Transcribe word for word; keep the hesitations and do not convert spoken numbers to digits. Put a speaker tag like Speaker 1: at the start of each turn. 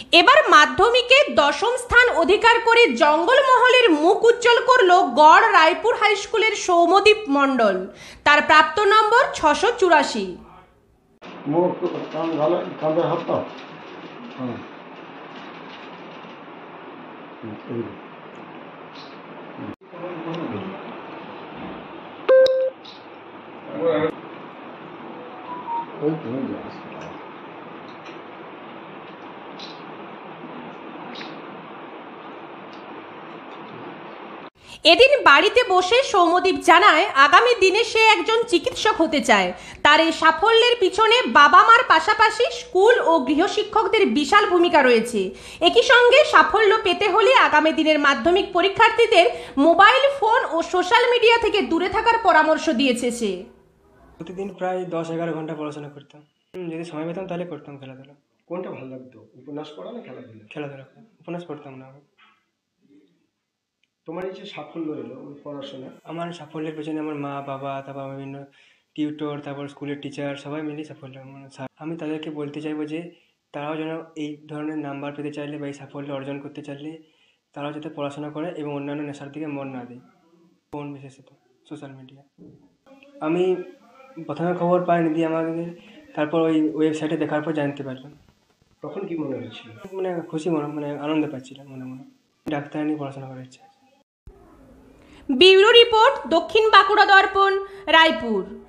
Speaker 1: এবার মাধ্যমিকে দশম স্থান অধিকার করে জঙ্গলমহলের মুখ উজ্জ্বল করল গড় রায়পুর হাই স্কুলের সৌম্যদীপ মণ্ডল। তার প্রাপ্ত নম্বর ছশো চুরাশি। এদিন বাড়িতে বসে সৌম্যদীপ জানায় আগামী দিনে সে একজন চিকিৎসক হতে চায়। তার এই সাফল্যের পিছনে বাবা মার পাশাপাশি স্কুল ও গৃহশিক্ষকদের বিশাল ভূমিকা রয়েছে। একই সঙ্গে সাফল্য পেতে হলে আগামী দিনের মাধ্যমিক পরীক্ষার্থীদের মোবাইল ফোন ও সোশ্যাল মিডিয়া থেকে দূরে থাকার পরামর্শ দিয়েছে সে।
Speaker 2: প্রতিদিন প্রায় দশ এগারো ঘন্টা পড়াশোনা করতাম। যদি সময় পেতাম তাহলে করতাম খেলাধুলা।
Speaker 3: কোনটা ভালো লাগতো, উপন্যাস পড়া না খেলাধুলা?
Speaker 2: খেলাধুলা। উপন্যাস পড়তাম না।
Speaker 3: তোমার এই যে সাফল্য এলো পড়াশোনা,
Speaker 2: আমার সাফল্যের পেছনে আমার মা বাবা, তারপর বিভিন্ন টিউটর, তারপর স্কুলের টিচার সবাই মিলেই সাফল্য। আমি তাদেরকে বলতে চাইবো যে তারাও যেন এই ধরনের নাম্বার পেতে চাইলে বা এই সাফল্য অর্জন করতে চাইলে তারাও যাতে পড়াশোনা করে এবং অন্যান্য নেশার দিকে মন না দেয়, ফোন বিশেষত সোশ্যাল মিডিয়া। আমি প্রথমে খবর পাইনি, দিয়ে আমাদের তারপর ওই ওয়েবসাইটে দেখার পর জানতে পারলাম।
Speaker 3: তখন কি মনে হয়েছিল?
Speaker 2: মানে খুশি মনে, মানে আনন্দ পাচ্ছিলাম মনে মনে। ডাক্তার নিয়ে পড়াশোনা করার ইচ্ছা।
Speaker 1: ব্যুরো রিপোর্ট, দক্ষিণ বাঁকুড়া দর্পণ, রায়পুর।